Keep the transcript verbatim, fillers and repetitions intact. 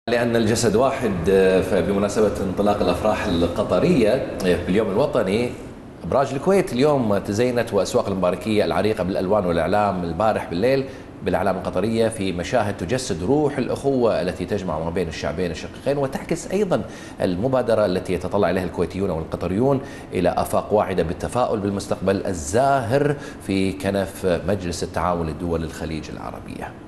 لأن الجسد واحد، فبمناسبة انطلاق الأفراح القطرية باليوم الوطني، أبراج الكويت اليوم تزينت، وأسواق المباركية العريقة بالألوان والإعلام البارح بالليل بالأعلام القطرية في مشاهد تجسد روح الأخوة التي تجمع ما بين الشعبين الشقيقين، وتعكس أيضا المبادرة التي يتطلع إليها الكويتيون والقطريون إلى آفاق واعدة بالتفاؤل بالمستقبل الزاهر في كنف مجلس التعاون لدول الخليج العربية.